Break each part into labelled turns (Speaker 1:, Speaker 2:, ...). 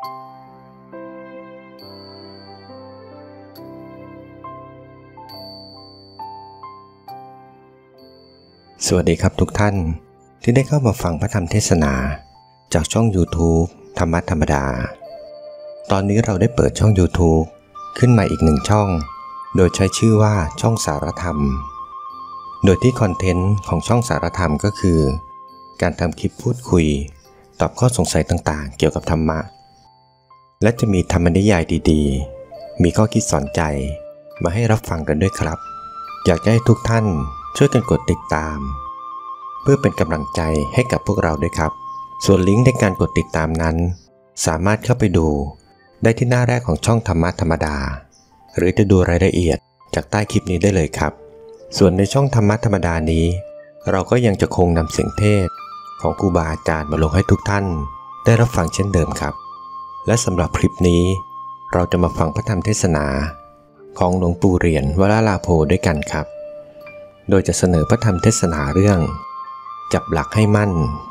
Speaker 1: สวัสดีครับทุกท่านที่ได้เข้ามาฟังพระธรรมเทศนาจากช่อง YouTube ธรรมะธรรมดาตอนนี้เราได้เปิดช่อง YouTube ขึ้นมาอีกหนึ่งช่องโดยใช้ชื่อว่าช่องสารธรรมโดยที่คอนเทนต์ของช่องสารธรรมก็คือการทำคลิปพูดคุยตอบข้อสงสัยต่างๆเกี่ยวกับธรรมะและจะมีธรรมนิยายดีๆมีข้อคิดสอนใจมาให้รับฟังกันด้วยครับอยากให้ทุกท่านช่วยกันกดติดตามเพื่อเป็นกำลังใจให้กับพวกเราด้วยครับส่วนลิงก์ในการกดติดตามนั้นสามารถเข้าไปดูได้ที่หน้าแรกของช่องธรรมะธรรมดาหรือจะดูรายละเอียดจากใต้คลิปนี้ได้เลยครับส่วนในช่องธรรมะธรรมดานี้เราก็ยังจะคงนำเสียงเทศของครูบาอาจารย์มาลงให้ทุกท่านได้รับฟังเช่นเดิมครับและสำหรับคลิปนี้เราจะมาฟังพระธรรมเทศนาของหลวงปู่เหรียญวราลาโภด้วยกันครับโดยจะเสนอพระธรรมเทศนาเรื่องจับหลักให้มั่น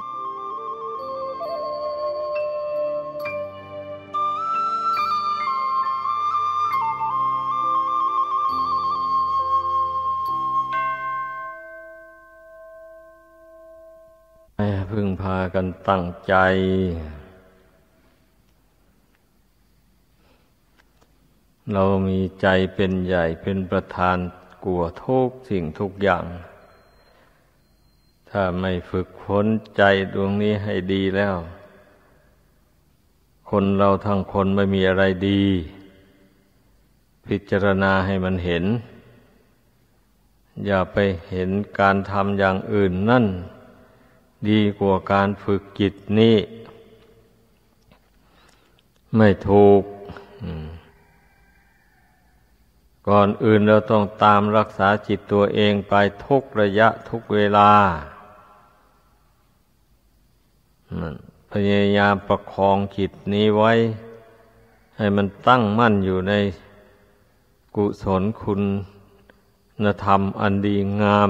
Speaker 2: ให้พึงพากันตั้งใจเรามีใจเป็นใหญ่เป็นประธานกลัวทุกสิ่งทุกอย่างถ้าไม่ฝึกฝนใจดวงนี้ให้ดีแล้วคนเราทั้งคนไม่มีอะไรดีพิจารณาให้มันเห็นอย่าไปเห็นการทำอย่างอื่นนั่นดีกว่าการฝึกจิตนี้ไม่ถูกก่อนอื่นเราต้องตามรักษาจิตตัวเองไปทุกระยะทุกเวลาพยายามประคองจิตนี้ไว้ให้มันตั้งมั่นอยู่ในกุศลคุณธรรมอันดีงาม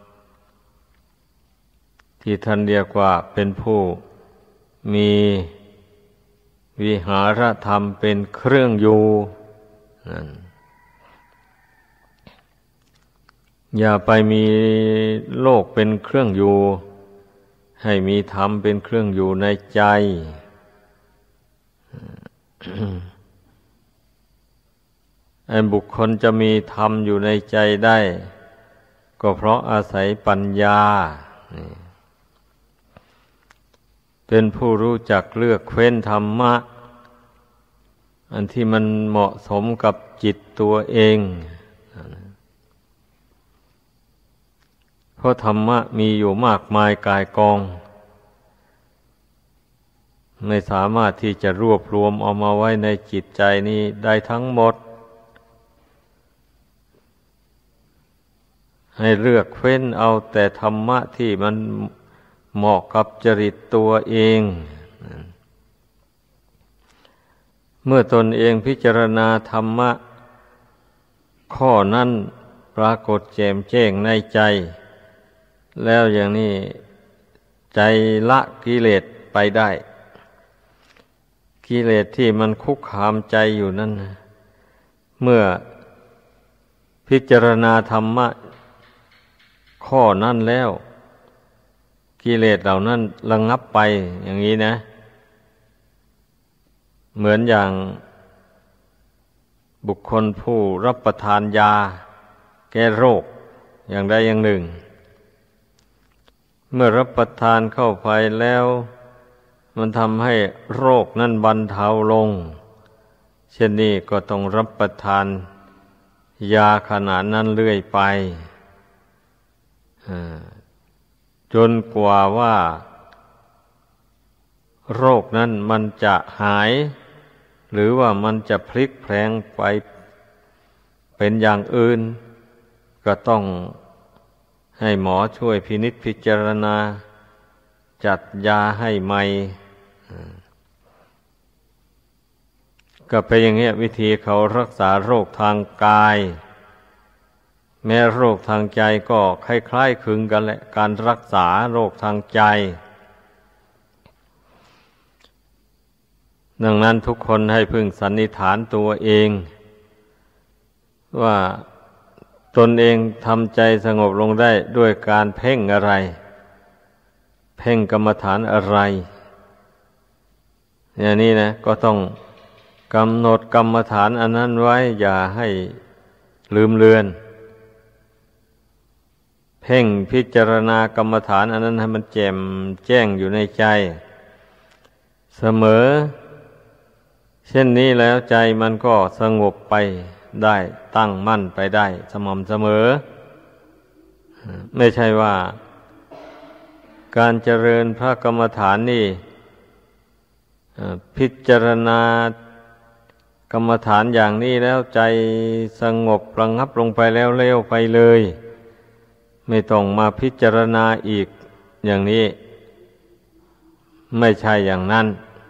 Speaker 2: ที่ท่านเรียกว่าเป็นผู้มีวิหารธรรมเป็นเครื่องอยู่นั่นอย่าไปมีโลกเป็นเครื่องอยู่ให้มีธรรมเป็นเครื่องอยู่ในใจ ไอ้บุคคลจะมีธรรมอยู่ในใจได้ก็เพราะอาศัยปัญญาเป็นผู้รู้จักเลือกเฟ้นธรรมะอันที่มันเหมาะสมกับจิตตัวเองเพราะธรรมะมีอยู่มากมายกายกองไม่สามารถที่จะรวบรวมเอามาไว้ในจิตใจนี้ได้ทั้งหมดให้เลือกเฟ้นเอาแต่ธรรมะที่มันเหมาะกับจริตตัวเองเมื่อตนเองพิจารณาธรรมะข้อนั้นปรากฏแจ่มแจ้งในใจแล้วอย่างนี้ใจละกิเลสไปได้กิเลสที่มันคุกคามใจอยู่นั้นเมื่อพิจารณาธรรมะข้อนั้นแล้วกิเลสเหล่านั้นระงับไปอย่างนี้นะเหมือนอย่างบุคคลผู้รับประทานยาแก้โรคอย่างใดอย่างหนึ่งเมื่อรับประทานเข้าไปแล้วมันทำให้โรคนั้นบรรเทาลงเช่นนี้ก็ต้องรับประทานยาขนาดนั้นเรื่อยไปจนกว่าว่าโรคนั้นมันจะหายหรือว่ามันจะพลิกแพลงไปเป็นอย่างอื่นก็ต้องให้หมอช่วยพินิจพิจารณาจัดยาให้ใหม่ก็เป็นอย่างนี้วิธีเขารักษาโรคทางกายแม้โรคทางใจก็คล้ายๆคลึงกันแหละการรักษาโรคทางใจดังนั้นทุกคนให้พึงสันนิษฐานตัวเองว่าตนเองทำใจสงบลงได้ด้วยการเพ่งอะไร เพ่งกรรมฐานอะไรอย่างนี้นะก็ต้องกำหนดกรรมฐานอันนั้นไว้อย่าให้ลืมเลือนเพ่งพิจารณากรรมฐานอันนั้นให้มันแจ่มแจ้งอยู่ในใจเสมอเช่นนี้แล้วใจมันก็สงบไปได้ตั้งมั่นไปได้สม่ำเสมอไม่ใช่ว่าการเจริญพระกรรมฐานนี่พิจารณากรรมฐานอย่างนี้แล้วใจสงบระงับลงไปแล้วเร็วไปเลยไม่ต้องมาพิจารณาอีกอย่างนี้ไม่ใช่อย่างนั้น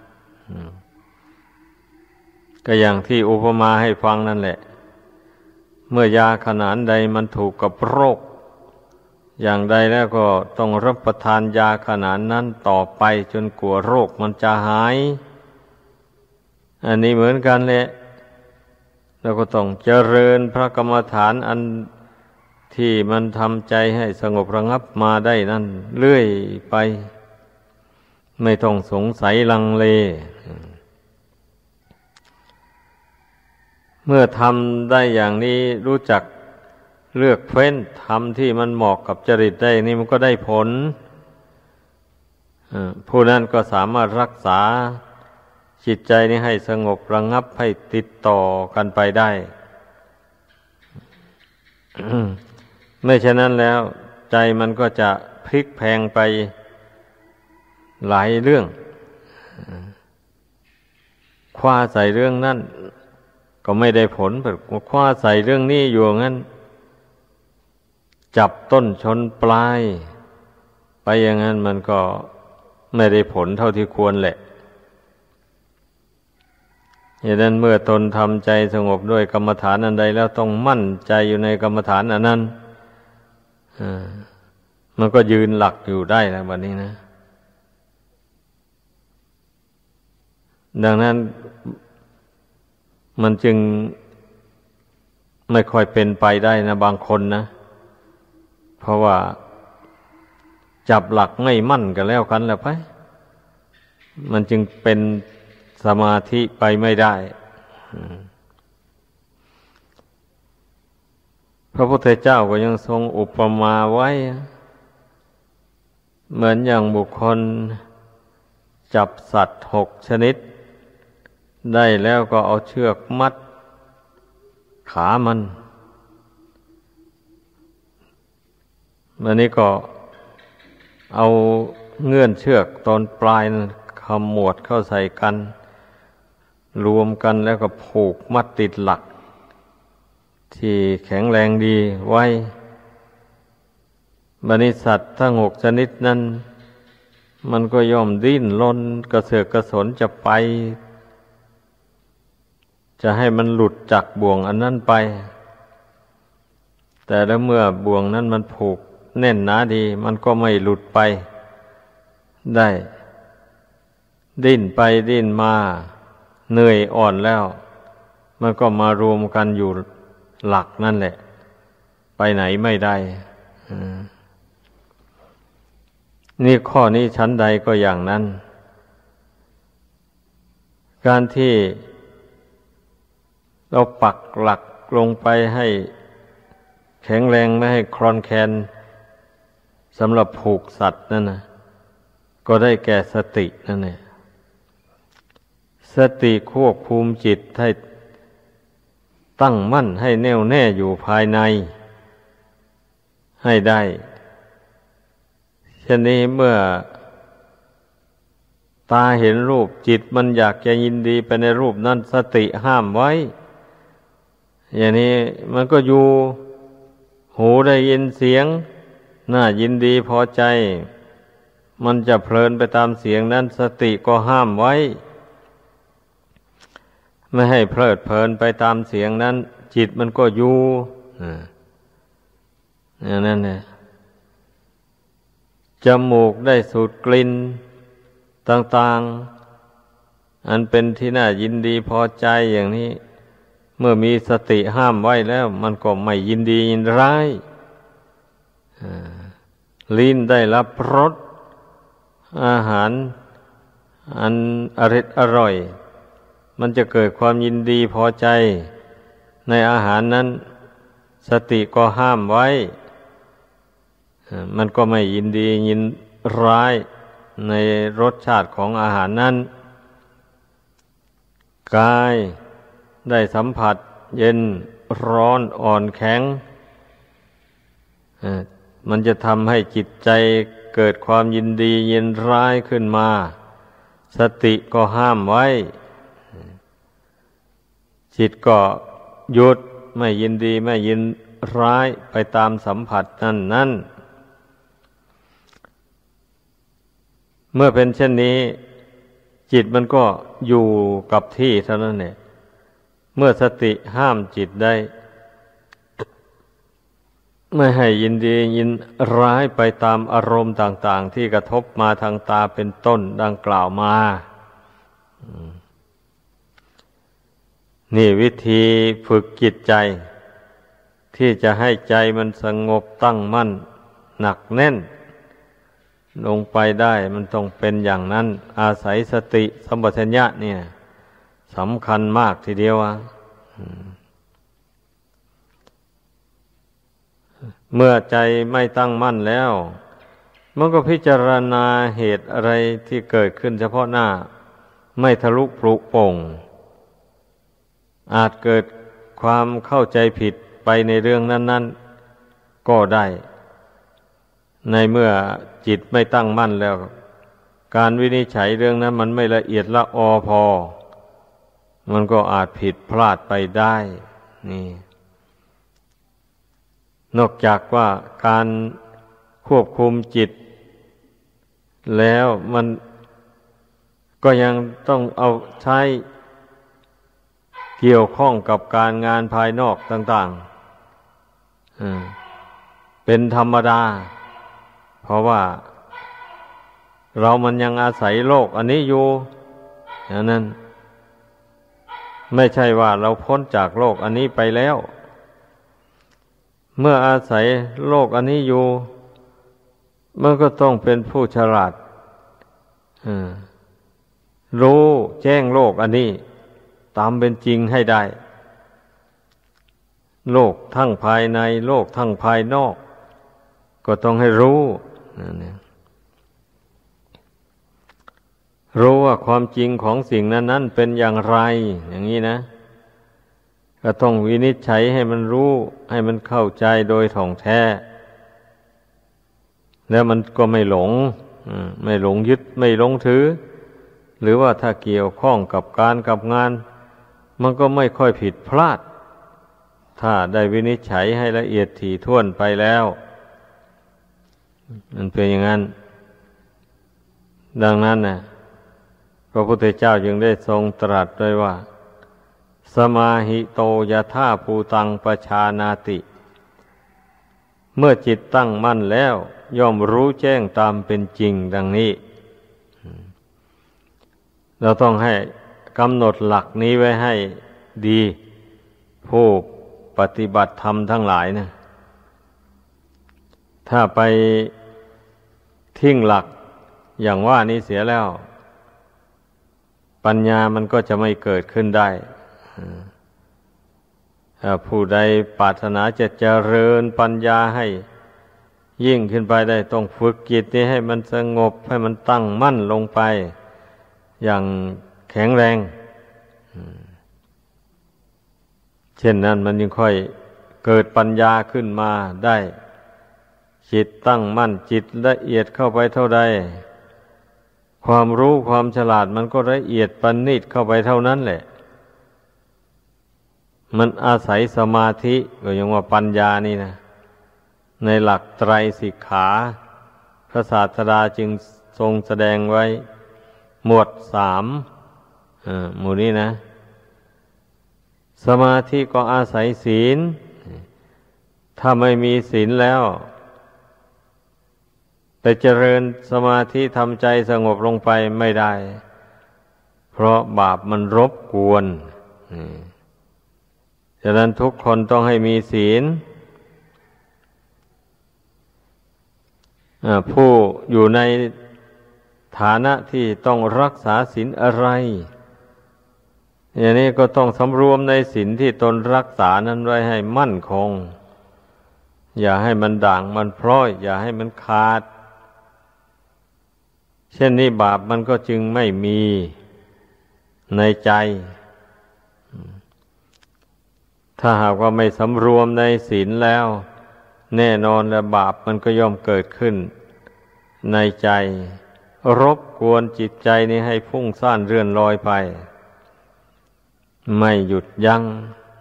Speaker 2: ก็อย่างที่อุปมาให้ฟังนั่นแหละเมื่อยาขนาดใดมันถูกกับโรคอย่างใดแล้วก็ต้องรับประทานยาขนาดนั้นต่อไปจนกว่าโรคมันจะหายอันนี้เหมือนกันแหละเราก็ต้องเจริญพระกรรมฐานอันที่มันทำใจให้สงบระงับมาได้นั่นเรื่อยไปไม่ต้องสงสัยลังเลเมื่อทำได้อย่างนี้รู้จักเลือกเฟ้นทำที่มันเหมาะกับจริตได้นี่มันก็ได้ผลผู้นั้นก็สามารถรักษาจิตใจนี้ให้สงบระงับให้ติดต่อกันไปได้ ไม่ฉะนั้นแล้วใจมันก็จะพลิกแพลงไปหลายเรื่องคว้าใส่เรื่องนั้นก็ไม่ได้ผลแบบคว้าใส่เรื่องนี้อยู่งั้นจับต้นชนปลายไปอย่างนั้นมันก็ไม่ได้ผลเท่าที่ควรแหละอย่างนั้นเมื่อตนทำใจสงบด้วยกรรมฐานอันใดแล้วต้องมั่นใจอยู่ในกรรมฐานอันนั้นมันก็ยืนหลักอยู่ได้แล้วบัดนี้นะดังนั้นมันจึงไม่ค่อยเป็นไปได้นะบางคนนะเพราะว่าจับหลักไม่มั่นกันแล้วกันแล้วไปมันจึงเป็นสมาธิไปไม่ได้พระพุทธเจ้าก็ยังทรงอุปมาไว้เหมือนอย่างบุคคลจับสัตว์6 ชนิดได้แล้วก็เอาเชือกมัดขามันอันนี้ก็เอาเงื่อนเชือกตอนปลายขมวดเข้าใส่กันรวมกันแล้วก็ผูกมัดติดหลักที่แข็งแรงดีไว้บัดนี้สัตว์ทั้ง6 ชนิดนั้นมันก็ย่อมดิ้นรนกระเสือกกระสนจะไปจะให้มันหลุดจากบ่วงอันนั้นไปแต่แล้วเมื่อบ่วงนั้นมันผูกแน่นหนาดีมันก็ไม่หลุดไปได้ดิ้นไปดิ้นมาเหนื่อยอ่อนแล้วมันก็มารวมกันอยู่หลักนั่นแหละไปไหนไม่ได้นี่ข้อนี้ชั้นใดก็อย่างนั้นการที่เราปักหลักลงไปให้แข็งแรงไม่ให้คลอนแคลนสำหรับผูกสัตว์นั่นนะก็ได้แก่สตินั่นเองสติควบคุมจิตให้ตั้งมั่นให้แน่วแน่อยู่ภายในให้ได้เช่นนี้เมื่อตาเห็นรูปจิตมันอยากจะยินดีไปในรูปนั้นสติห้ามไว้อย่างนี้มันก็อยู่หูได้ยินเสียงน่ายินดีพอใจมันจะเพลินไปตามเสียงนั้นสติก็ห้ามไว้ไม่ให้เพลิดเพลินไปตามเสียงนั้นจิตมันก็อยู่อย่างนั้นเนี่ยจมูกได้สูดกลิ่นต่างอันเป็นที่น่ายินดีพอใจอย่างนี้เมื่อมีสติห้ามไว้แล้วมันก็ไม่ยินดียินร้ายลิ้นได้รับรสอาหารอันอร่อยมันจะเกิดความยินดีพอใจในอาหารนั้นสติก็ห้ามไว้มันก็ไม่ยินดียินร้ายในรสชาติของอาหารนั้นกายได้สัมผัสเย็นร้อนอ่อนแข็งมันจะทำให้จิตใจเกิดความยินดียินร้ายขึ้นมาสติก็ห้ามไว้จิตก็หยุดไม่ยินดีไม่ยินร้ายไปตามสัมผัสนั้นเมื่อเป็นเช่นนี้จิตมันก็อยู่กับที่เท่านั้นเองเมื่อสติห้ามจิตได้ไม่ให้ยินดียินร้ายไปตามอารมณ์ต่างๆที่กระทบมาทางตาเป็นต้นดังกล่าวมานี่วิธีฝึกจิตใจที่จะให้ใจมันสงบตั้งมั่นหนักแน่นลงไปได้มันต้องเป็นอย่างนั้นอาศัยสติสัมปชัญญะเนี่ยสำคัญมากทีเดียวเมื่อใจไม่ตั้งมั่นแล้วมันก็พิจารณาเหตุอะไรที่เกิดขึ้นเฉพาะหน้าไม่ทะลุปลุโป่งอาจเกิดความเข้าใจผิดไปในเรื่องนั้นๆก็ได้ในเมื่อจิตไม่ตั้งมั่นแล้วการวินิจฉัยเรื่องนั้นมันไม่ละเอียดละออพอมันก็อาจผิดพลาดไปได้นี่นอกจากว่าการควบคุมจิตแล้วมันก็ยังต้องเอาใช้เกี่ยวข้องกับการงานภายนอกต่างๆเป็นธรรมดาเพราะว่าเรามันยังอาศัยโลกอันนี้อยู่อย่างนั้นไม่ใช่ว่าเราพ้นจากโลกอันนี้ไปแล้วเมื่ออาศัยโลกอันนี้อยู่มันก็ต้องเป็นผู้ฉลาดรู้แจ้งโลกอันนี้ตามเป็นจริงให้ได้โลกทั้งภายในโลกทั้งภายนอกก็ต้องให้รู้รู้ว่าความจริงของสิ่งนั้นๆเป็นอย่างไรอย่างนี้นะก็ต้องวินิจฉัยให้มันรู้ให้มันเข้าใจโดยถ่องแท้แล้วมันก็ไม่หลงไม่หลงยึดไม่หลงถือหรือว่าถ้าเกี่ยวข้องกับการกับงานมันก็ไม่ค่อยผิดพลาดถ้าได้วินิจฉัยให้ละเอียดถี่ถ้วนไปแล้วมันเป็นอย่างนั้นดังนั้นนะพระพุทธเจ้าจึงได้ทรงตรัสไว้ว่าสมาหิโตยถาภูตังปชานาติเมื่อจิตตั้งมั่นแล้วย่อมรู้แจ้งตามเป็นจริงดังนี้เราต้องให้กำหนดหลักนี้ไว้ให้ดีผู้ปฏิบัติธรรมทั้งหลายนะถ้าไปทิ้งหลักอย่างว่านี้เสียแล้วปัญญามันก็จะไม่เกิดขึ้นได้ผู้ใดปรารถนาจะเจริญปัญญาให้ยิ่งขึ้นไปได้ต้องฝึกจิตนี้ให้มันสงบให้มันตั้งมั่นลงไปอย่างแข็งแรงเช่นนั้นมันยังค่อยเกิดปัญญาขึ้นมาได้จิตตั้งมั่นจิตละเอียดเข้าไปเท่าใดความรู้ความฉลาดมันก็ละเอียดประณีตเข้าไปเท่านั้นแหละมันอาศัยสมาธิก็ยังว่าปัญญานี่นะในหลักไตรสิกขาพระศาสดาจึงทรงแสดงไว้หมวด3หมู่นี้นะสมาธิก็อาศัยศีลถ้าไม่มีศีลแล้วไปเจริญสมาธิทำใจสงบลงไปไม่ได้เพราะบาปมันรบกวนฉะนั้นทุกคนต้องให้มีศีลผู้อยู่ในฐานะที่ต้องรักษาศีลอะไรอย่างนี้ก็ต้องสำรวมในศีลที่ตนรักษานั้นไว้ให้มั่นคงอย่าให้มันด่างมันพร้อยอย่าให้มันขาดเช่นนี้บาปมันก็จึงไม่มีในใจถ้าหากว่าไม่สำรวมในศีลแล้วแน่นอนแล้วบาปมันก็ย่อมเกิดขึ้นในใจรบกวนจิตใจนี้ให้พุ่งซ่านเรื่อนลอยไปไม่หยุดยั้ง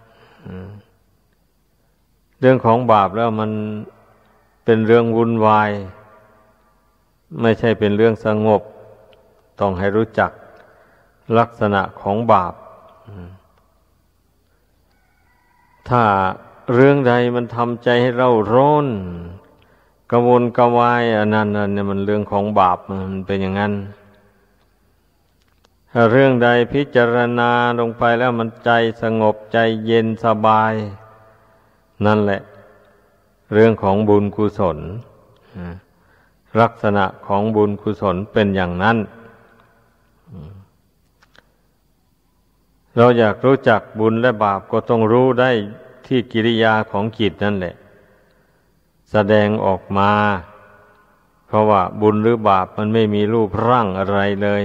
Speaker 2: เรื่องของบาปแล้วมันเป็นเรื่องวุ่นวายไม่ใช่เป็นเรื่องสงบต้องให้รู้จักลักษณะของบาปถ้าเรื่องใดมันทำใจให้เราร้อนกระวนกระวายอันนั้นเนี่ยมันเรื่องของบาปมันเป็นอย่างนั้นถ้าเรื่องใดพิจารณาลงไปแล้วมันใจสงบใจเย็นสบายนั่นแหละเรื่องของบุญกุศลลักษณะของบุญกุศลเป็นอย่างนั้นเราอยากรู้จักบุญและบาปก็ต้องรู้ได้ที่กิริยาของจิตนั่นแหละแสดงออกมาเพราะว่าบุญหรือบาปมันไม่มีรูปร่างอะไรเลย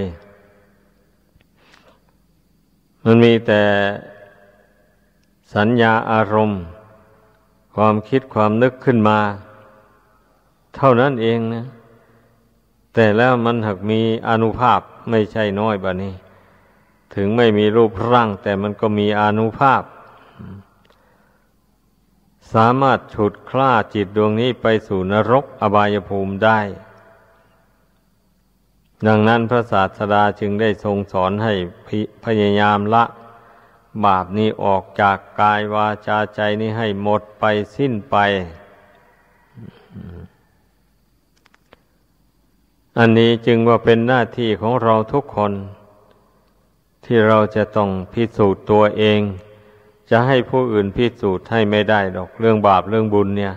Speaker 2: มันมีแต่สัญญาอารมณ์ความคิดความนึกขึ้นมาเท่านั้นเองนะแต่แล้วมันหากมีอานุภาพไม่ใช่น้อยบัดนี้ถึงไม่มีรูปร่างแต่มันก็มีอานุภาพสามารถฉุดคล้าจิตดวงนี้ไปสู่นรกอบายภูมิได้ดังนั้นพระศาสดาจึงได้ทรงสอนให้พยายามละบาปนี้ออกจากกายวาจาใจนี้ให้หมดไปสิ้นไปอันนี้จึงว่าเป็นหน้าที่ของเราทุกคนที่เราจะต้องพิสูจน์ตัวเองจะให้ผู้อื่นพิสูจน์ให้ไม่ได้ดอกเรื่องบาปเรื่องบุญเนี่ย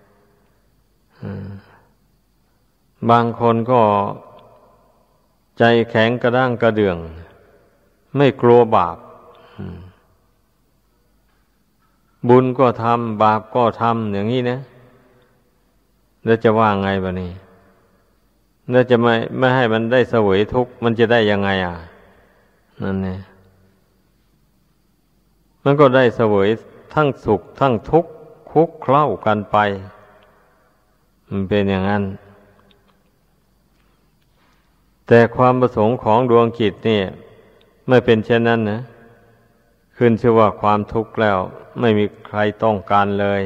Speaker 2: บางคนก็ใจแข็งกระด้างกระเดื่องไม่กลัวบาปบุญก็ทำบาปก็ทำอย่างนี้นะแล้วจะว่าไงบัดนี้แล้วจะไม่ให้มันได้เสวยทุกข์มันจะได้ยังไงนั่นเนี่ยมันก็ได้เสวยทั้งสุขทั้งทุกข์คุกเคล้ากันไปมันเป็นอย่างนั้นแต่ความประสงค์ของดวงจิตนี่ไม่เป็นเช่นนั้นนะขึ้นชื่อว่าความทุกข์แล้วไม่มีใครต้องการเลย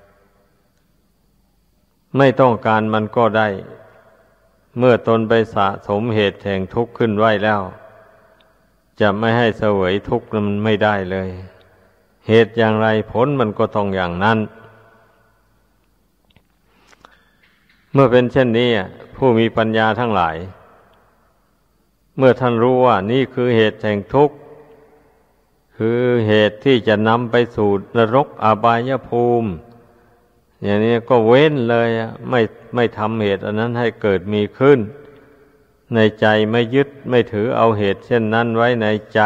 Speaker 2: ไม่ต้องการมันก็ได้เมื่อตนไปสะสมเหตุแห่งทุกข์ขึ้นไว้แล้วจะไม่ให้เสวยทุกข์มันไม่ได้เลยเหตุอย่างไรผลมันก็ต้องอย่างนั้นเมื่อเป็นเช่นนี้ผู้มีปัญญาทั้งหลายเมื่อท่านรู้ว่านี่คือเหตุแห่งทุกข์คือเหตุที่จะนำไปสู่นรกอบายภูมิอย่างนี้ก็เว้นเลยไม่ทำเหตุอันนั้นให้เกิดมีขึ้นในใจไม่ยึดไม่ถือเอาเหตุเช่นนั้นไว้ในใจ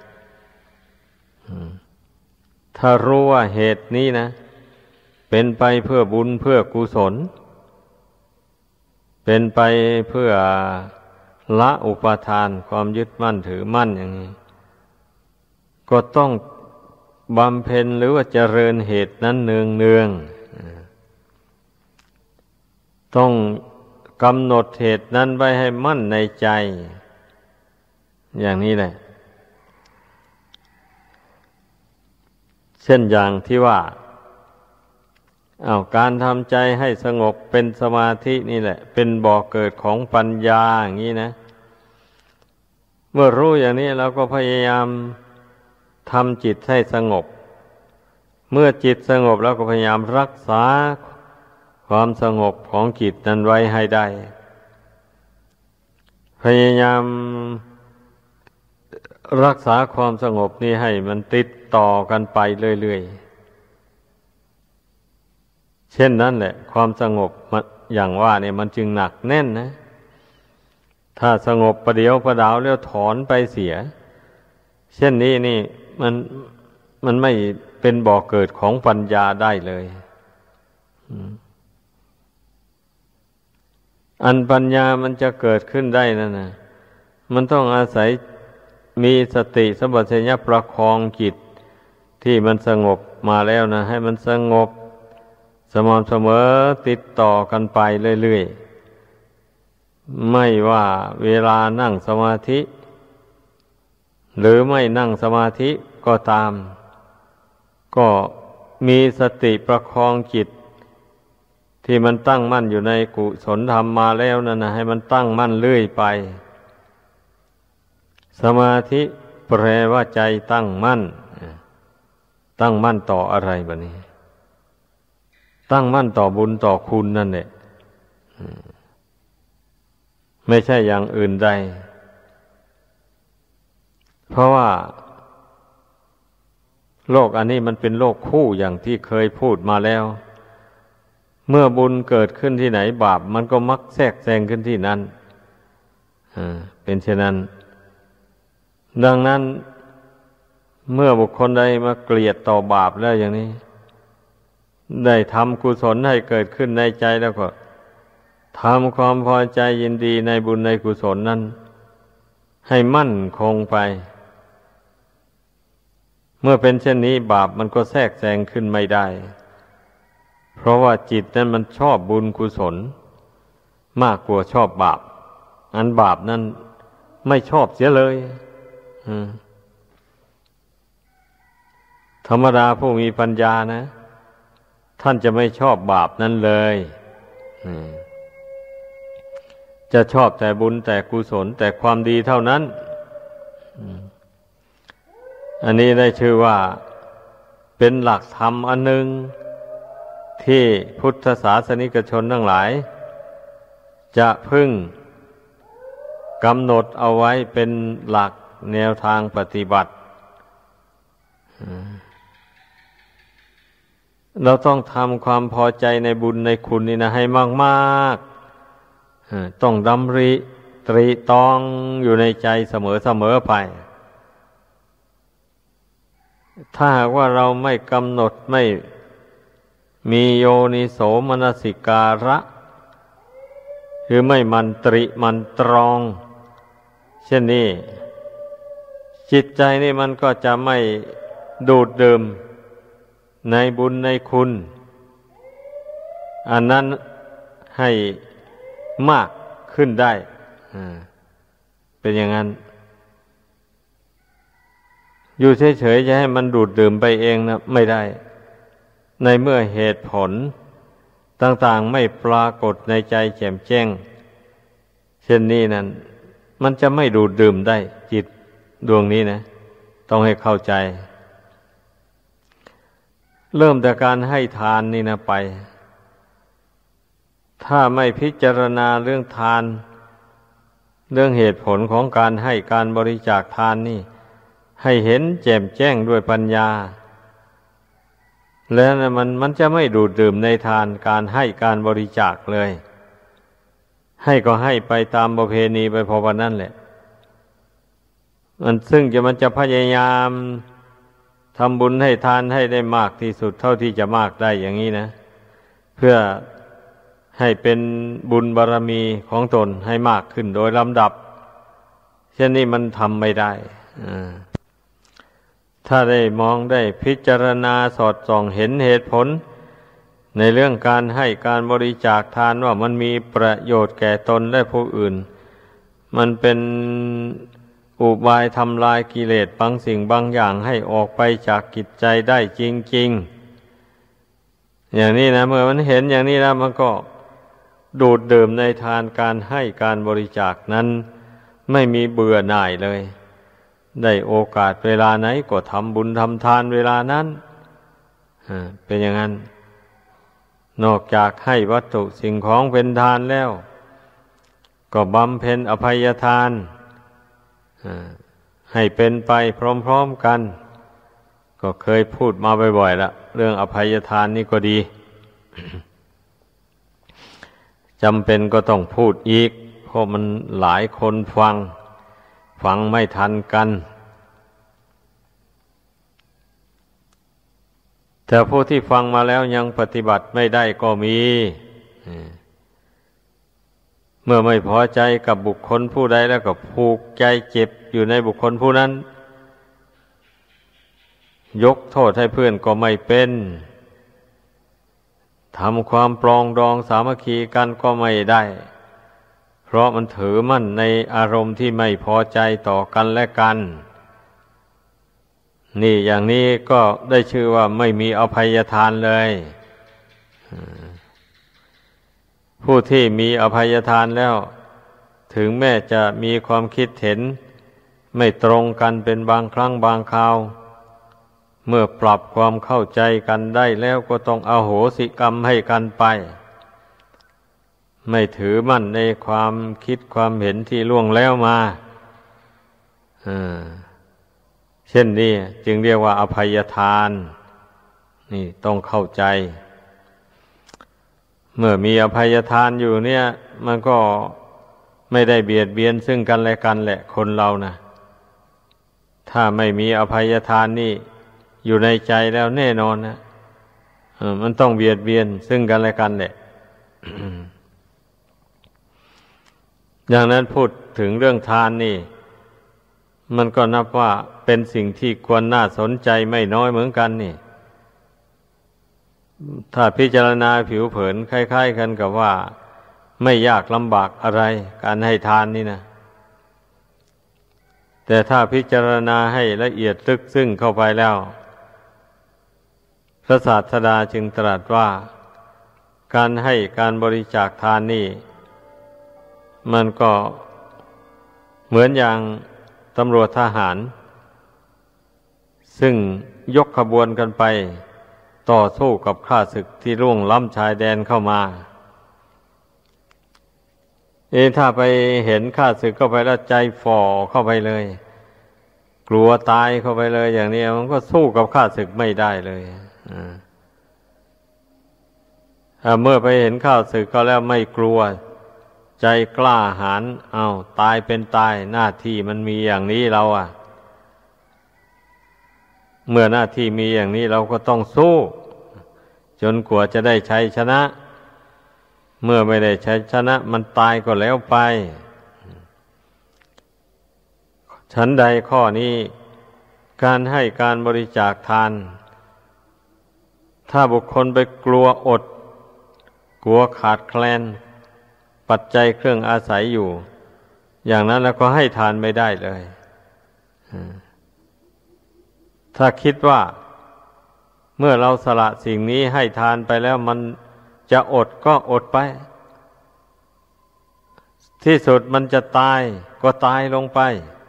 Speaker 2: ถ้ารู้ว่าเหตุนี้นะเป็นไปเพื่อบุญเพื่อกุศลเป็นไปเพื่อละอุปาทานความยึดมั่นถือมั่นอย่างนี้ก็ต้องบำเพ็ญหรือว่าเจริญเหตุนั้นเนืองๆต้องกำหนดเหตุนั้นไว้ให้มั่นในใจอย่างนี้แหละเช่นอย่างที่ว่าการทำใจให้สงบเป็นสมาธินี่แหละเป็นบ่อเกิดของปัญญาอย่างนี้นะเมื่อรู้อย่างนี้เราก็พยายามทำจิตให้สงบเมื่อจิตสงบแล้วก็พยายามรักษาความสงบของจิตนั้นไว้ให้ได้พยายามรักษาความสงบนี้ให้มันติดต่อกันไปเรื่อยๆเช่นนั้นแหละความสงบอย่างว่าเนี่ยมันจึงหนักแน่นนะถ้าสงบประเดี๋ยวประดาวแล้วถอนไปเสียเช่นนี้นี่มันไม่เป็นบ่อเกิดของปัญญาได้เลยอันปัญญามันจะเกิดขึ้นได้นั่นนะมันต้องอาศัยมีสติสัมปชัญญะประคองจิตที่มันสงบมาแล้วนะให้มันสงบสม่ำเสมอติดต่อกันไปเรื่อยๆไม่ว่าเวลานั่งสมาธิหรือไม่นั่งสมาธิก็ตามก็มีสติประคองจิตที่มันตั้งมั่นอยู่ในกุศลธรรมมาแล้วนั่นนะให้มันตั้งมั่นเรื่อยไปสมาธิแปลว่าใจตั้งมั่นตั้งมั่นต่ออะไรบัดนี้ตั้งมั่นต่อบุญต่อคุณนั่นแหละไม่ใช่อย่างอื่นใดเพราะว่าโลกอันนี้มันเป็นโลกคู่อย่างที่เคยพูดมาแล้วเมื่อบุญเกิดขึ้นที่ไหนบาปมันก็มักแทรกแซงขึ้นที่นั่นเป็นเช่นนั้นดังนั้นเมื่อบุคคลใดมาเกลียดต่อบาปแล้วอย่างนี้ได้ทำกุศลให้เกิดขึ้นในใจแล้วก็ทำความพอใจยินดีในบุญในกุศลนั้นให้มั่นคงไปเมื่อเป็นเช่นนี้บาปมันก็แทรกแซงขึ้นไม่ได้เพราะว่าจิตนั้นมันชอบบุญกุศลมากกว่าชอบบาปอันบาปนั้นไม่ชอบเสียเลยธรรมดาผู้มีปัญญานะท่านจะไม่ชอบบาปนั้นเลยจะชอบแต่บุญแต่กุศลแต่ความดีเท่านั้นอันนี้ได้ชื่อว่าเป็นหลักธรรมอันหนึ่งที่พุทธศาสนิกชนทั้งหลายจะพึงกำหนดเอาไว้เป็นหลักแนวทางปฏิบัติเราต้องทำความพอใจในบุญในคุณนี่นะให้มากๆต้องดำริตรีตองอยู่ในใจเสมอไปถ้าหากว่าเราไม่กำหนดไม่มีโยนิโสมนสิการะคือไม่มันตรีมันตรองเช่นนี้จิตใจนี่มันก็จะไม่ดูดดื่มในบุญในคุณอันนั้นให้มากขึ้นได้เป็นอย่างนั้นอยู่เฉยๆจะให้มันดูดดื่มไปเองนะไม่ได้ในเมื่อเหตุผลต่างๆไม่ปรากฏในใจแจ่มแจ้งเช่นนี้นั้นมันจะไม่ดูดดื่มได้จิตดวงนี้นะต้องให้เข้าใจเริ่มแต่การให้ทานนี่นะไปถ้าไม่พิจารณาเรื่องทานเรื่องเหตุผลของการให้การบริจาคทานนี่ให้เห็นแจ่มแจ้งด้วยปัญญาแล้วมันจะไม่ดูดดื่มในทานการให้การบริจาคเลยให้ก็ให้ไปตามประเพณีไปพอวันนั้นแหละมันจะพยายามทำบุญให้ทานให้ได้มากที่สุดเท่าที่จะมากได้อย่างนี้นะเพื่อให้เป็นบุญบารมีของตนให้มากขึ้นโดยลำดับเช่นนี้มันทำไม่ได้ถ้าได้มองได้พิจารณาสอดส่องเห็นเหตุผลในเรื่องการให้การบริจาคทานว่ามันมีประโยชน์แก่ตนและผู้อื่นมันเป็นอุบายทำลายกิเลสบางสิ่งบางอย่างให้ออกไปจากจิตใจได้จริงๆอย่างนี้นะเมื่อมันเห็นอย่างนี้แล้วมันก็ดูดดื่มในทานการให้การบริจาคนั้นไม่มีเบื่อหน่ายเลยได้โอกาสเวลาไหนก็ทำบุญทำทานเวลานั้นเป็นอย่างนั้นนอกจากให้วัตถุสิ่งของเป็นทานแล้วก็บำเพ็ญอภัยทานให้เป็นไปพร้อมๆกันก็เคยพูดมาบ่อยๆละเรื่องอภัยทานนี่ก็ดี จำเป็นก็ต้องพูดอีกเพราะมันหลายคนฟังไม่ทันกันแต่ผู้ที่ฟังมาแล้วยังปฏิบัติไม่ได้ก็มีเมื่อไม่พอใจกับบุคคลผู้ใดแล้วก็ผูกใจเจ็บอยู่ในบุคคลผู้นั้นยกโทษให้เพื่อนก็ไม่เป็นทำความปรองดองสามัคคีกันก็ไม่ได้เพราะมันถือมั่นในอารมณ์ที่ไม่พอใจต่อกันและกันนี่อย่างนี้ก็ได้ชื่อว่าไม่มีอภัยทานเลยผู้ที่มีอภัยทานแล้วถึงแม้จะมีความคิดเห็นไม่ตรงกันเป็นบางครั้งบางคราวเมื่อปรับความเข้าใจกันได้แล้วก็ต้องอโหสิกรรมให้กันไปไม่ถือมั่นในความคิดความเห็นที่ล่วงแล้วมาเช่นนี้จึงเรียกว่าอภัยทานนี่ต้องเข้าใจเมื่อมีอภัยทานอยู่เนี่ยมันก็ไม่ได้เบียดเบียนซึ่งกันและกันแหละคนเรานะถ้าไม่มีอภัยทานนี่อยู่ในใจแล้วแน่นอนนะมันต้องเบียดเบียนซึ่งกันและกันแหละ อย่างนั้นพูดถึงเรื่องทานนี่มันก็นับว่าเป็นสิ่งที่ควรน่าสนใจไม่น้อยเหมือนกันนี่ถ้าพิจารณาผิวเผินคล้ายๆกันกับว่าไม่ยากลำบากอะไรการให้ทานนี่นะแต่ถ้าพิจารณาให้ละเอียดลึกซึ้งเข้าไปแล้วพระศาสดาจึงตรัสว่าการให้การบริจาคทานนี่มันก็เหมือนอย่างตำรวจทหารซึ่งยกขบวนกันไปต่อสู้กับข้าศึกที่ล่วงล้ำชายแดนเข้ามาถ้าไปเห็นข้าศึกเข้าไปแล้วใจฝ่อเข้าไปเลยกลัวตายเข้าไปเลยอย่างนี้มันก็สู้กับข้าศึกไม่ได้เลยเมื่อไปเห็นข้าศึกก็แล้วไม่กลัวใจกล้าหาญตายเป็นตายหน้าที่มันมีอย่างนี้เราเมื่อหน้าที่มีอย่างนี้เราก็ต้องสู้จนกว่าจะได้ชัยชนะเมื่อไม่ได้ชัยชนะมันตายก็แล้วไปฉันใดข้อนี้การให้การบริจาคทานถ้าบุคคลไปกลัวอดกลัวขาดแคลนปัจจัยเครื่องอาศัยอยู่อย่างนั้นแล้วก็ให้ทานไม่ได้เลยถ้าคิดว่าเมื่อเราสละสิ่งนี้ให้ทานไปแล้วมันจะอดก็อดไปที่สุดมันจะตายก็ตายลงไป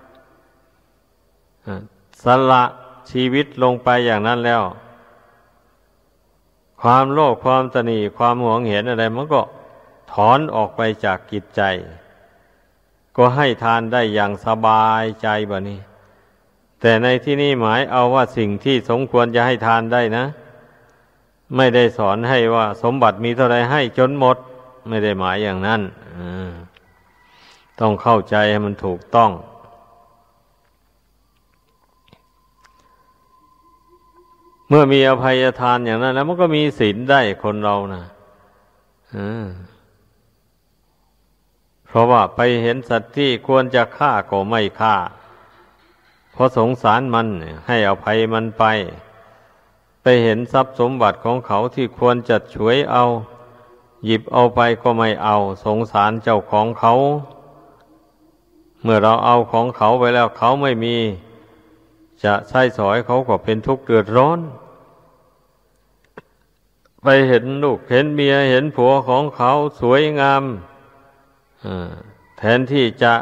Speaker 2: สละชีวิตลงไปอย่างนั้นแล้วความโลภความตณีความหวงเห็นอะไรมันก็ถอนออกไปจากจิตใจก็ให้ทานได้อย่างสบายใจแบบนี้แต่ในที่นี้หมายเอาว่าสิ่งที่สมควรจะให้ทานได้นะไม่ได้สอนให้ว่าสมบัติมีเท่าไรให้จนหมดไม่ได้หมายอย่างนั้นต้องเข้าใจให้มันถูกต้องเมื่อมีอภัยทานอย่างนั้นแล้วมันก็มีศีลได้คนเรานะเพราะว่าไปเห็นสัตว์ที่ควรจะฆ่าก็ไม่ฆ่าเพราะสงสารมันให้อภัยมันไปเห็นทรัพย์สมบัติของเขาที่ควรจะฉวยเอาหยิบเอาไปก็ไม่เอาสงสารเจ้าของเขาเมื่อเราเอาของเขาไปแล้วเขาไม่มีจะใช้สอยเขาก็เป็นทุกข์เดือดร้อนไปเห็นลูกเห็นเมียเห็นผัวของเขาสวยงามแทนที่จะ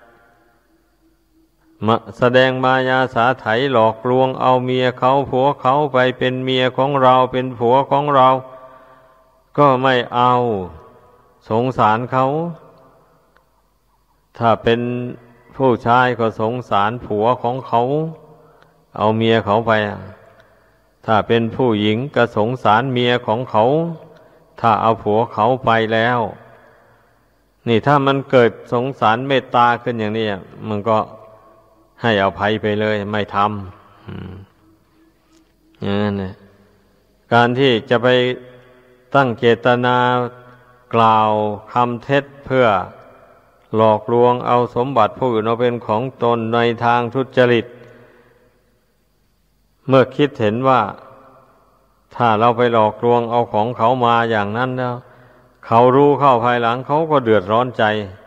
Speaker 2: มาแสดงมายาสาไถหลอกลวงเอาเมียเขาผัวเขาไปเป็นเมียของเราเป็นผัวของเราก็ไม่เอาสงสารเขาถ้าเป็นผู้ชายก็สงสารผัวของเขาเอาเมียเขาไปถ้าเป็นผู้หญิงก็สงสารเมียของเขาถ้าเอาผัวเขาไปแล้วนี่ถ้ามันเกิดสงสารเมตตาขึ้นอย่างนี้มันก็ให้อภัยไปเลยไม่ทำอย่างนั้นเนี่ยการที่จะไปตั้งเจตนากล่าวคำเท็จเพื่อหลอกลวงเอาสมบัติผู้อื่นเอาเป็นของตนในทางทุจริตเมื่อคิดเห็นว่าถ้าเราไปหลอกลวงเอาของเขามาอย่างนั้นแล้วเขารู้เข้าภายหลังเขาก็เดือดร้อนใจ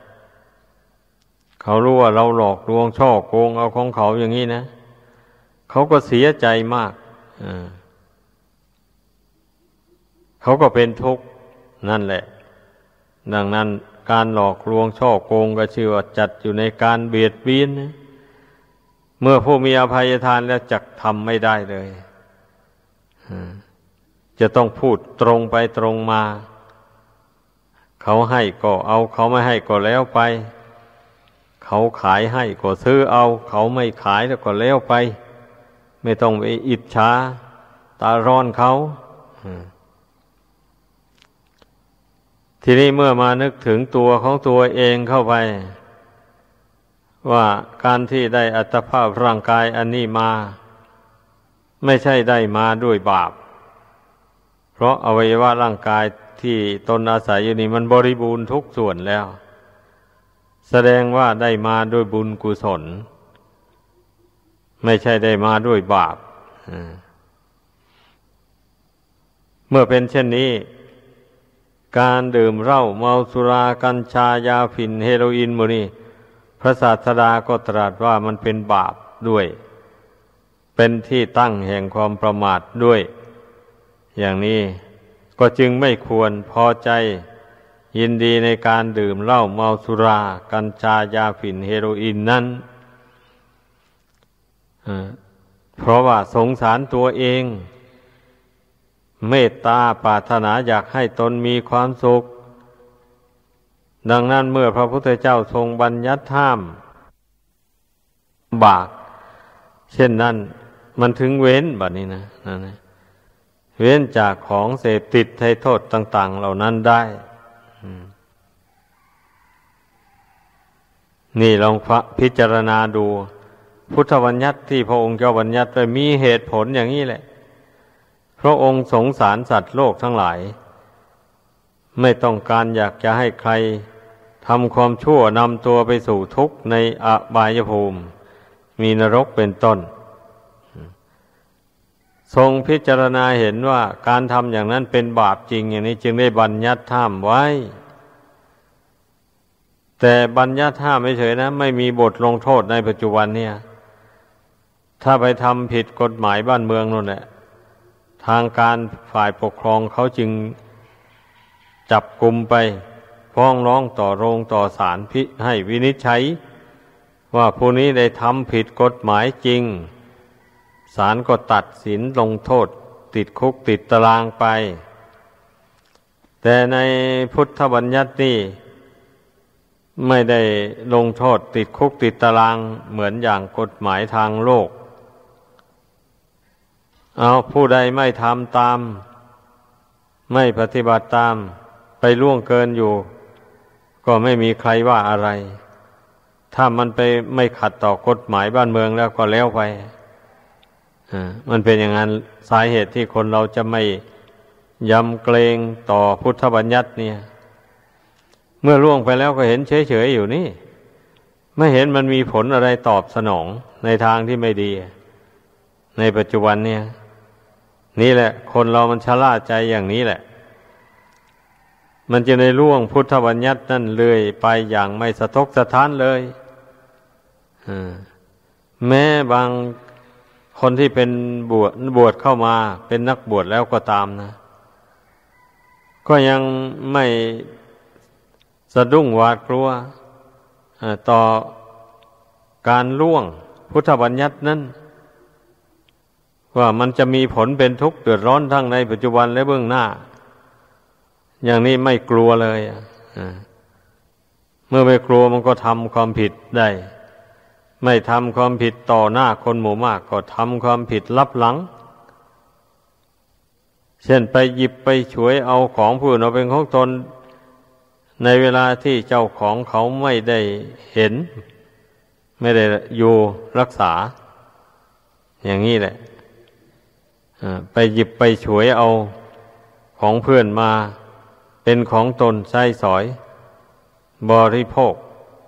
Speaker 2: เขารู้ว่าเราหลอกลวงช่อโกงเอาของเขาอย่างนี้นะเขาก็เสียใจมากเขาก็เป็นทุกข์นั่นแหละดังนั้นการหลอกลวงช่อโกงก็ชื่อว่าจัดอยู่ในการเบียดเบียนนะเมื่อผู้มีอภัยทานแล้วจักทำไม่ได้เลยจะต้องพูดตรงไปตรงมาเขาให้ก็เอาเขาไม่ให้ก็แล้วไปเขาขายให้ก็ซื้อเอาเขาไม่ขายแล้วก็แล้วไปไม่ต้องไปอิจฉาตาร้อนเขาทีนี้เมื่อมานึกถึงตัวของตัวเองเข้าไปว่าการที่ได้อัตภาพร่างกายอันนี้มาไม่ใช่ได้มาด้วยบาปเพราะอวัยวะร่างกายที่ตนอาศัยอยู่นี่มันบริบูรณ์ทุกส่วนแล้วแสดงว่าได้มาด้วยบุญกุศลไม่ใช่ได้มาด้วยบาปเมื่อเป็นเช่นนี้การดื่มเหล้าเมาสุรากัญชายาฝิ่นเฮโรอีนหมดนี่พระศาสดาก็ตรัสว่ามันเป็นบาปด้วยเป็นที่ตั้งแห่งความประมาทด้วยอย่างนี้ก็จึงไม่ควรพอใจยินดีในการดื่มเหล้าเมาสุรากัญชายาฝิ่นเฮโรอีนนั้นเพราะว่าสงสารตัวเองเมตตาปรารถนาอยากให้ตนมีความสุขดังนั้นเมื่อพระพุทธเจ้าทรงบัญญัติห้ามบาปเช่นนั้นมันถึงเว้นบัดนี้นะเว้นจากของเสพติดให้โทษต่างๆเหล่านั้นได้นี่ลองพิจารณาดูพุทธบัญญัติที่พระองค์เจ้าบัญญัติไว้มีเหตุผลอย่างนี้แหละพระองค์สงสารสัตว์โลกทั้งหลายไม่ต้องการอยากจะให้ใครทำความชั่วนำตัวไปสู่ทุกข์ในอบายภูมิมีนรกเป็นต้นทรงพิจารณาเห็นว่าการทำอย่างนั้นเป็นบาปจริงอย่างนี้จึงได้บัญญัติห้ามไว้แต่บัญญัติห้ามไม่เฉยนะไม่มีบทลงโทษในปัจจุบันเนี่ยถ้าไปทำผิดกฎหมายบ้านเมืองนั่นแหละทางการฝ่ายปกครองเขาจึงจับกุมไปฟ้องร้องต่อโรงต่อศาลให้วินิจฉัยว่าผู้นี้ได้ทำผิดกฎหมายจริงศาลก็ตัดสินลงโทษติดคุกติดตารางไปแต่ในพุทธบัญญัตินี่ไม่ได้ลงโทษติดคุกติดตารางเหมือนอย่างกฎหมายทางโลกเอาผู้ใดไม่ทำตามไม่ปฏิบัติตามไปล่วงเกินอยู่ก็ไม่มีใครว่าอะไรถ้ามันไปไม่ขัดต่อกฎหมายบ้านเมืองแล้วก็แล้วไปมันเป็นอย่างนั้นสาเหตุที่คนเราจะไม่ยำเกรงต่อพุทธบัญญัติเนี่ยเมื่อล่วงไปแล้วก็เห็นเฉยๆอยู่นี่ไม่เห็นมันมีผลอะไรตอบสนองในทางที่ไม่ดีในปัจจุบันเนี่ยนี่แหละคนเรามันชะล่าใจอย่างนี้แหละมันจะในล่วงพุทธบัญญัตินั่นเลยไปอย่างไม่สะทกสะท้านเลยแม้บางคนที่เป็นบวชเข้ามาเป็นนักบวชแล้วก็ตามนะก็ยังไม่สะดุ้งหวาดกลัวต่อการล่วงพุทธบัญญัตินั้นว่ามันจะมีผลเป็นทุกข์เดือดร้อนทั้งในปัจจุบันและเบื้องหน้าอย่างนี้ไม่กลัวเลยเมื่อไม่กลัวมันก็ทำความผิดได้ไม่ทำความผิดต่อหน้าคนหมู่มากก็ทำความผิดลับหลังเช่นไปหยิบไปฉวยเอาของผู้อื่นเอาเป็นของตนในเวลาที่เจ้าของเขาไม่ได้เห็นไม่ได้อยู่รักษาอย่างนี้แหละไปหยิบไปฉวยเอาของเพื่อนมาเป็นของตนใช้สอยบริโภค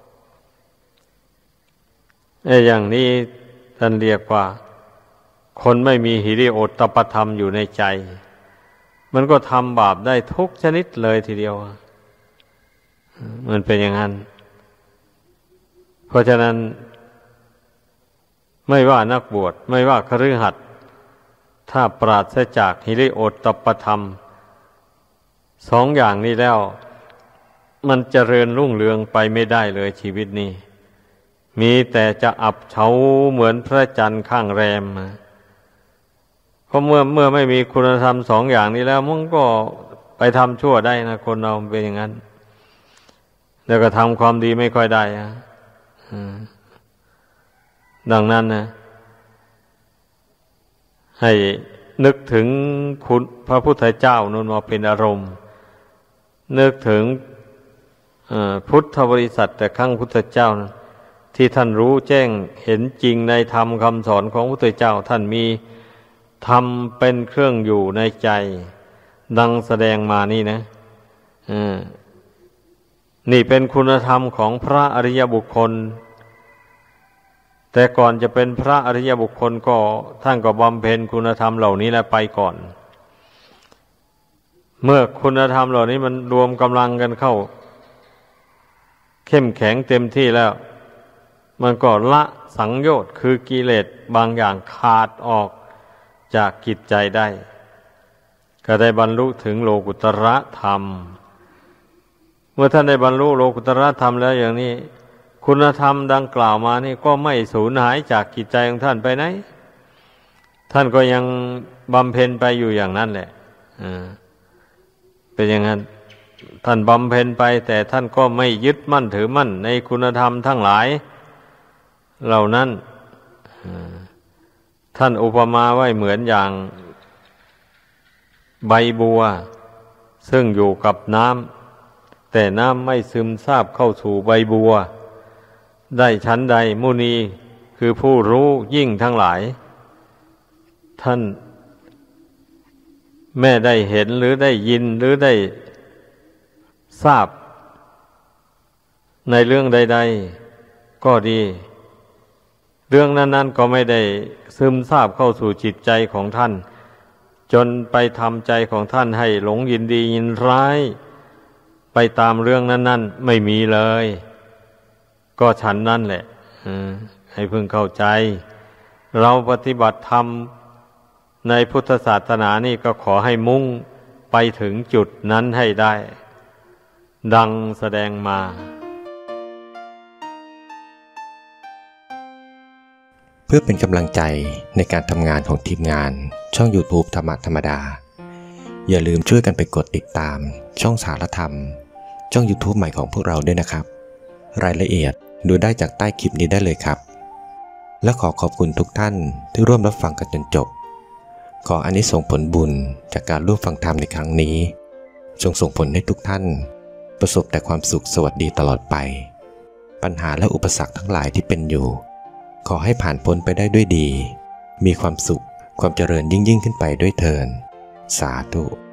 Speaker 2: อย่างนี้ท่านเรียกว่าคนไม่มีหิริโอตตัปปธรรมอยู่ในใจมันก็ทำบาปได้ทุกชนิดเลยทีเดียวมันเป็นอย่างนั้นเพราะฉะนั้นไม่ว่านักบวชไม่ว่าคฤหัสถ์ถ้าปราศจากหิริโอตตัปปธรรมสองอย่างนี้แล้วมันเจริญรุ่งเรืองไปไม่ได้เลยชีวิตนี้มีแต่จะอับเฉาเหมือนพระจันทร์ข้างแรมเพราะเมื่อไม่มีคุณธรรมสองอย่างนี้แล้วมันก็ไปทำชั่วได้นะคนเราเป็นอย่างนั้นแล้วก็ทำความดีไม่ค่อยได้ดังนั้นนะให้นึกถึงคุณพระพุทธเจ้านั่นมาเป็นอารมณ์นึกถึงพุทธบริษัทแต่ครั้งพุทธเจ้านะที่ท่านรู้แจ้งเห็นจริงในธรรมคำสอนของพระพุทธเจ้าท่านมีธรรมเป็นเครื่องอยู่ในใจดังแสดงมานี่นะนี่เป็นคุณธรรมของพระอริยบุคคลแต่ก่อนจะเป็นพระอริยบุคคลก็ท่านก็บำเพ็ญคุณธรรมเหล่านี้แหละไปก่อนเมื่อคุณธรรมเหล่านี้มันรวมกำลังกันเข้าเข้มแข็งเต็มที่แล้วมันก็ละสังโยชน์คือกิเลสบางอย่างขาดออกจากจิตใจได้ก็ได้บรรลุถึงโลกุตตรธรรมเมื่อท่านได้บรรลุโลกุตตรธรรมแล้วอย่างนี้คุณธรรมดังกล่าวมานี่ก็ไม่สูญหายจากจิตใจของท่านไปไหนท่านก็ยังบำเพ็ญไปอยู่อย่างนั้นแหละเป็นอย่างนั้นท่านบำเพ็ญไปแต่ท่านก็ไม่ยึดมั่นถือมั่นในคุณธรรมทั้งหลายเหล่านั้นท่านอุปมาไว้เหมือนอย่างใบบัวซึ่งอยู่กับน้ำแต่น้ำไม่ซึมซาบเข้าสู่ใบบัวได้ชั้นใดมุนีคือผู้รู้ยิ่งทั้งหลายท่านแม้ได้เห็นหรือได้ยินหรือได้ทราบในเรื่องใดๆก็ดีเรื่องนั้นๆก็ไม่ได้ซึมซาบเข้าสู่จิตใจของท่านจนไปทำใจของท่านให้หลงยินดียินร้ายไปตามเรื่องนั้นๆไม่มีเลยก็ฉันนั่นแหละให้พึงเข้าใจเราปฏิบัติธรรมในพุทธศาสนานี่ก็ขอให้มุ่งไปถึงจุดนั้นให้ได้ดังแสดงมา
Speaker 1: เพื่อเป็นกำลังใจในการทำงานของทีมงานช่อง YouTube ธรรมะธรรมดาอย่าลืมช่วยกันไปกดติดตามช่องสารธรรมช่อง YouTube ใหม่ของพวกเราด้วยนะครับรายละเอียดดูได้จากใต้คลิปนี้ได้เลยครับและขอขอบคุณทุกท่านที่ร่วมรับฟังกันจนจบขออานิสงส์ผลบุญจากการร่วมฟังธรรมในครั้งนี้จงส่งผลให้ทุกท่านประสบแต่ความสุขสวัสดีตลอดไปปัญหาและอุปสรรคทั้งหลายที่เป็นอยู่ขอให้ผ่านพ้นไปได้ด้วยดีมีความสุขความเจริญยิ่งขึ้นไปด้วยเถิดสาธุ